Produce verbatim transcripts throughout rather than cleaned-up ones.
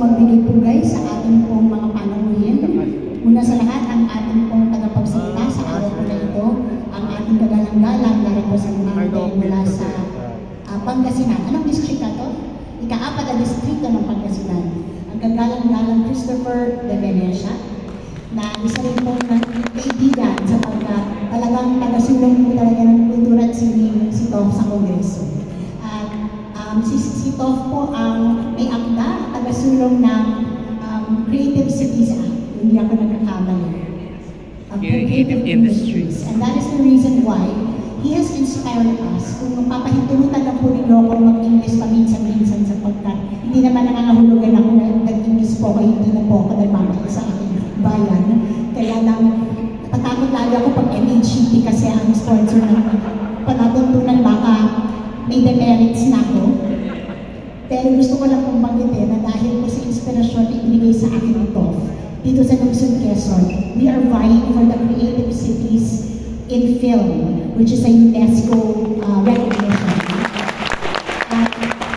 magbigay pugay sa ating pong mga panauhin. Una sa lahat, ang ating pong tagapagsalita sa araw po na ito, ang ating kagalang-galang na representante mula sa uh, Pangasinan. Anong district na ito? Ika-apat na distrito ng Pangasinan. Ang kagalang-galang Christopher de Venecia, na isa rin po ng kaibigan sa pagka talagang tagasulong po talaga ng kultura at sining si Tom sa Kongreso. At um, si, si Tom po ang may akda, tagasulong ng um, Creative Cities Act. Hindi ako nagkakamali. Um, creative Industries. And that is the reason why he has inspired us. Kung papahintulutan na po ninyo ako mag-English paminsan-minsan sapagkat hindi naman nangangahulugan ako na nag-English po kaya hindi na po ako nagmamahal sa akin bayan. Kaya lang, natatakot lagi ako pag M H P kasi ang sponsor ng panatuntunan baka may demerits na ako. Pero gusto ko lang pong banggitin na dahil po sa inspirasyon na ibinigay sa akin ito, dito sa Lungsod, Quezon, we are vying for the Creative Cities in Film, which is a UNESCO uh, recognition. At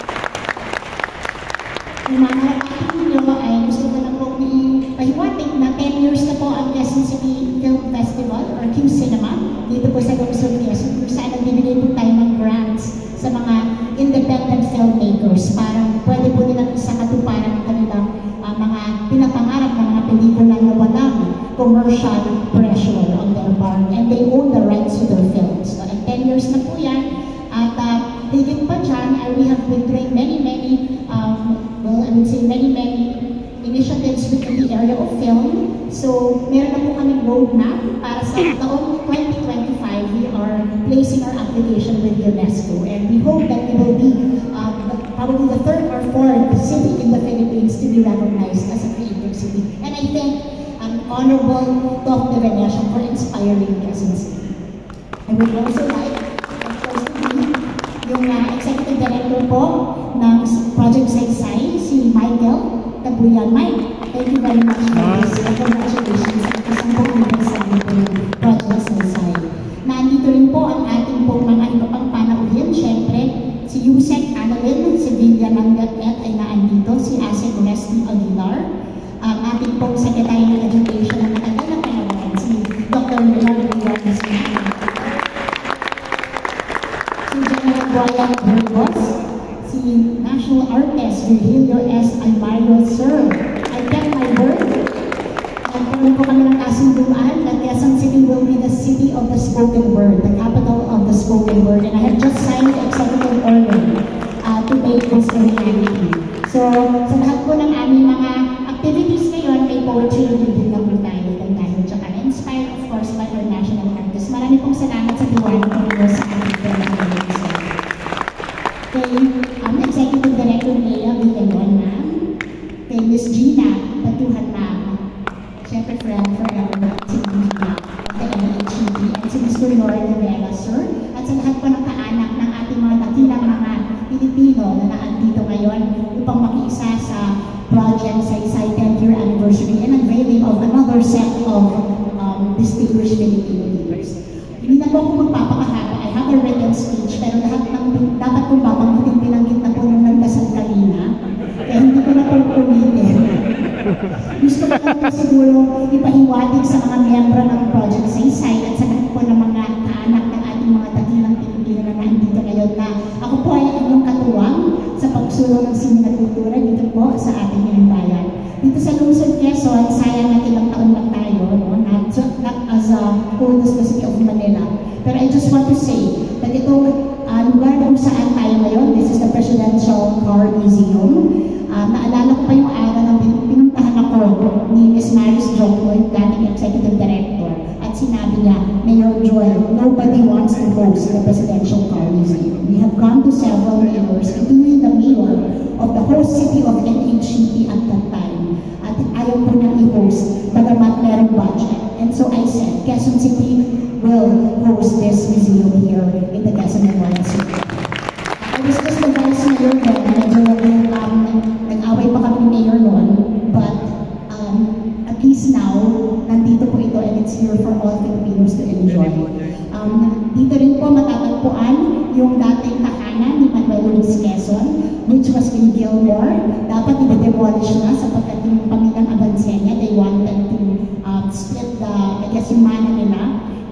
yung mga nakakita ninyo ay gusto ko na po ipahiwatig na ten years na po ang Quezon City Film Festival or Q Cinema dito po sa Lungsod, Quezon, kung saan nagbibigay po tayo ng grants sa mga independent filmmakers para pwede po nilang isakatuparan ang kanilang uh, mga pinapangarap ng mga pelikula na walang commercial pressure on their part and they own the rights to their films. So, and ten years na po yan at uh, higit pa dyan, uh, we have been doing many, many, um, well, I would say many, many initiatives within the area of film. So, meron na po kaming roadmap para sa taong twenty twenty-five, we are placing our application with UNESCO and we hope that we will be uh, probably the third or fourth city in the Philippines to be recognized as a creative city. And I thank um, Honorable Tom de Venecia for inspiring Quezon City. I would also like, of course, to be yung uh, Executive Director po ng ProjectSaysay, si Michael Tabuyan. Mike, thank you very much for this. And congratulations sa isang pong mensahe po ng ProjectSaysay. Nandito rin po ang ating pong mga iba pang panauhin. Siyempre, si Yusek Annalyn, si Vivian Nangat-et ay naandito, si Asek Leslie Aguilar, ang ating pong Secretary ng Education na matagal na panahon, si Doctor Leonardo Reyes, si General Brian Burgos, si National Artist Virgilio S. Almario. Sir, I kept my word. Nagkaroon po kami ng kasunduan that Quezon City will be the city of the spoken word, the capital of the spoken word, and I have just signed the executive order uh, to make this a reality. So, sa lahat po ng aming mga activities ngayon, may poetry reading na po tayo ng dahil tsaka inspired, of course, by our national artists. Marami pong salamat sa tiwala po ninyo sa ating pagkakas. Kay um, Executive Director Lea Villanueva, ma'am. Kay Miss Gina Patuhan, ma'am. Siyempre, friend forever, si Gina, kay M H P, at si Mister Lord Rivera, sir. At sa lahat po ng kaanak ng ating mga dakilang mga Pilipino na naandito ngayon upang makiisa sa ProjectSaysay tenth year anniversary and unveiling of another set of um, distinguished Filipino leaders. Hindi na po ako magpapakahaba. I have a written speech, pero lahat ng dapat kong babanggitin binanggit na po nung nagdasal kanina. Kaya hindi ko na po ulitin. Gusto ko lang po siguro ipahiwatig sa mga miyembro ng ProjectSaysay at sa lahat po ng mga kaanak ng ating mga dakilang Pilipino na nandito ngayon na ako po ay inyong katuwang sa pagsulong ng sining at kultura dito po sa ating bayan. Dito sa Lungsod, Quezon, sayang na ilang taon lang tayo, no? not, not as a whole the city of Manila. Pero I just want to say that itong uh, lugar kung saan tayo ngayon, this is the Presidential Car Museum. Uh, naalala ko pa yung araw na pinuntahan ako ni Miss Maris Jongkoy, dating Executive Director, at sinabi niya, Mayor Joy, nobody wants to host the Presidential Car Museum. We have gone to several mayors, including the mayor of the host city of N H P at that time. At ayaw po niyang i-host, bagamat merong budget. And so I said, Quezon City will host this museum here in the Quezon Memorial City. I was just the vice mayor then, medyo um, nag-away pa kami ni Mayor noon, but um, at least now, nandito po ito and it's here for all Filipinos to enjoy. Um, dito rin po matatagpuan yung dating tahanan ni Manuel Luis Quezon, which was in Gilmore. Dapat i-demolish demolish na sapagkat yung pamilyang Abansenya, they wanted to um, split the, I guess, yung mana nila.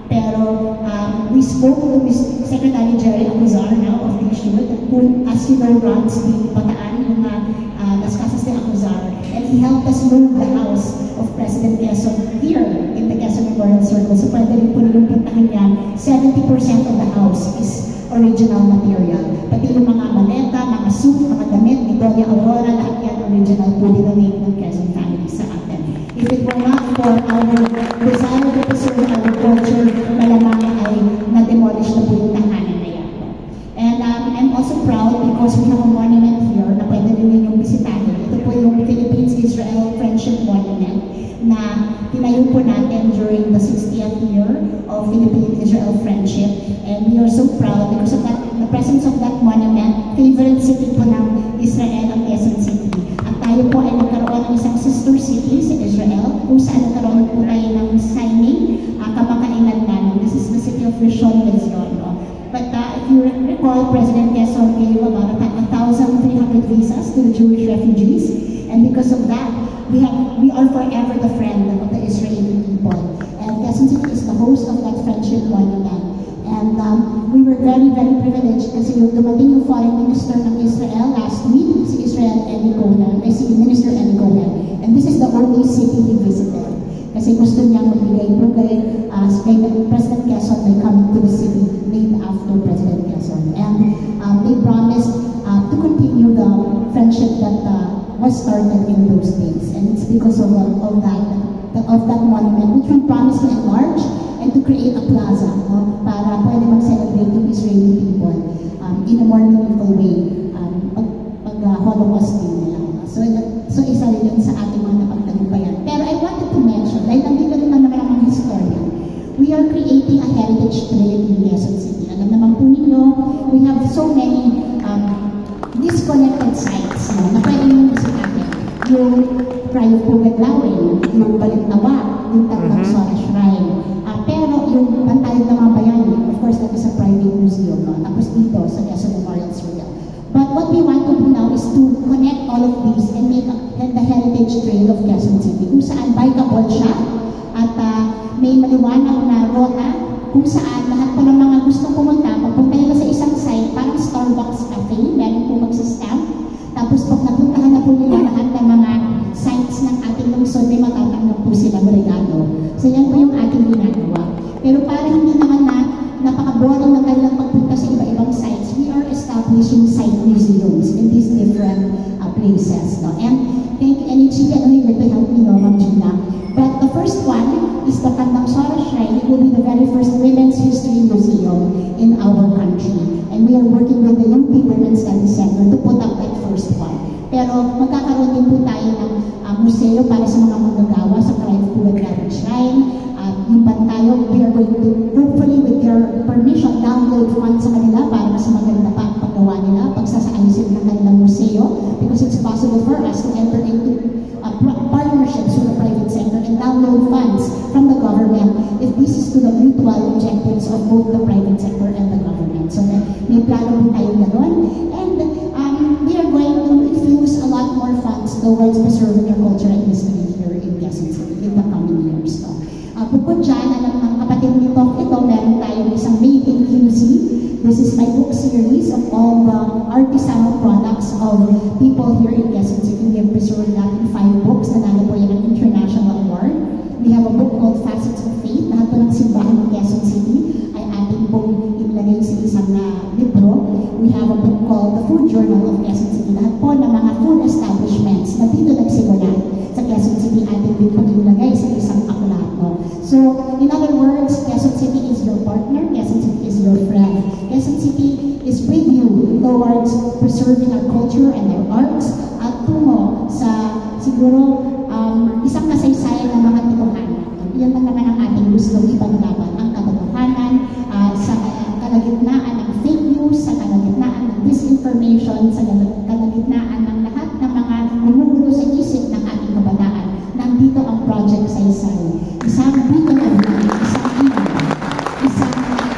Pero um, we spoke to Mister Secretary Jerry Acuzar now of the issue, who, as you know, runs the Bataan, yung uh, Las Casas de Acuzar, and he helped us move the house of President Quezon here in the Quezon Memorial Circle. So pwede rin po nilang puntahan niya, seventy percent of the house is original material. Pati yung mga maleta, mga suit, mga damit, ni Doña Aurora, lahat yan original po dinonate ng Quezon family sa atin. If it were not for our desire to preserve our culture, malamang ay na-demolish na po yung tahanan na yan. And um, I'm also proud because we have a monument here na pwede rin ninyong bisitahin. Ito po yung Philippines-Israel Friendship Monument na tinayo po natin during the sixtieth year of Philippine-Israel Friendship. And we are so proud because of that, the presence of that monument, favorite city po ng Israel ang Quezon City. At tayo po ay nagkaroon ng isang sister city sa Israel kung saan nagkaroon po tayo ng signing uh, kamakailan namin. This is the city of Rishon LeZion. No? But uh, if you recall, President Quezon gave about one thousand three hundred visas to the Jewish refugees. And because of that, we have we are forever the friend of the Israeli people. And Quezon City is the host of that friendship monument. And um, we were very, very privileged kasi yung dumating yung foreign minister ng Israel last week, si Israel Eli Cohen, ay si Minister Eli Cohen. And this is the only city he visited. Kasi gusto niyang magbigay po kay uh, President Quezon by coming to the city named after President Quezon. And um, they promised uh, to continue the friendship that uh, was started in those days. And it's because of, uh, of, that, of that monument, which we promised to enlarge and to create a plaza no, para pwede mag-celebrate yung Israeli people um, in a more meaningful way um, pag, pag uh, Holocaust din nila. So, so isa rin yun sa ating mga napagtagumpayan. Pero I wanted to mention, dahil nandito rin naman naman ang historian, we are creating a heritage trail in Quezon City. Alam naman po ninyo, we have so many um, disconnected sites no, na pwede nyo bisitahin. Yung Prayo Pugad Lawin, yung Balintawak, yung Tatlong Sora Shrine. Uh, pero yung Bantayog ng mga Bayani, of course, that is a private museum. No? Tapos dito sa Quezon Memorial Circle. But what we want to do now is to connect all of these and make a, and the heritage trail of Quezon City, kung saan bikeable siya at uh, may maliwanag na rota kung saan lahat po ng mga gustong pumunta, pagpunta nila sa isang site, parang Starbucks Cafe, meron po magsastamp. Tapos pag napuntahan na po nila lahat ng mga sites ng ating lungsod, may matatanggap po silang regalo. So yan po yung ating ginagawa. Pero para hindi naman na napaka-boring ng kanilang pagpunta sa iba-ibang sites, we are establishing site museums in these different uh, places. No? And thank you, and it's here to help me, no, Ma'am Gina. But the first one is the Tandang Sora Shrine. It will be the very first women's history museum in our country. And we are working with the U P Women's Study Center to put up that first one. Pero magkakaroon din po tayo ng uh, museo para sa mga manggagawa sa Prayo Pugad Shrine. Uh, yung Bantayog, we are going to, hopefully with their permission, download funds sa kanila para mas maganda pa ang paggawa nila, pagsasaayusin ng kanilang museo, because it's possible for us to enter into uh, partnerships with the private sector and download funds from the government if this is to the mutual objectives of both the private sector and the government. So may plano po tayo gano'n. And um, we are going to infuse a lot more funds towards preserving our culture and history here in Quezon City in the coming years. So, Uh, bukod dyan, alam ng kapatid nito, ito, meron tayong isang Made in Q C. This is my book series of all the artisanal products of people here in Quezon City. We have preserved that in five books. Nanalo po yan ng international award. We have a book called Facets of Faith. Lahat po ng simbahan ng Quezon City ay ating pong inilagay sa isang uh, libro. We have a book called The Food Journal of Quezon City. Lahat po ng mga food establishments na dito nagsimula sa Quezon City ating din pong inilagay sa isang aklat. No? So, in other words, Quezon City is your partner, Quezon City is your friend. Quezon City is with you towards preserving our culture and our arts at tungo sa siguro um, isang kasaysayan ng mga tibuhanan. Yan lang naman ang ating gusto ipaglaban, ang katotohanan uh, sa kalagitnaan ng fake news, sa kalagitnaan ng disinformation, sa kalagitnaan ng lahat ng mga gumugulo sa isip ng ating kabataan. Nandito ang ProjectSaysay. Isang dito na rin, isang ina, isang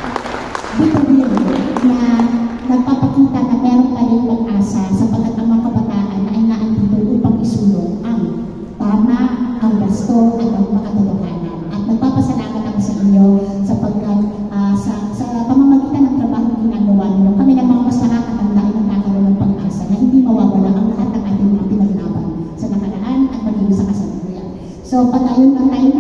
dito rin na nagpapakita na meron pa rin pag-asa sapagkat ang mga kabataan ay naandito upang isunod makatotohanan. At nagpapasalamat ako sa inyo sapagkat uh, sa, sa pamamagitan ng trabaho ginagawa ninyo, kami ng mga mas nakakatanda ay nagkakaroon ng pag-asa na hindi mawawala ang lahat ng ating mga pinaglaban sa nakaraan at maging sa kasalukuyan. So, pag ayun ang time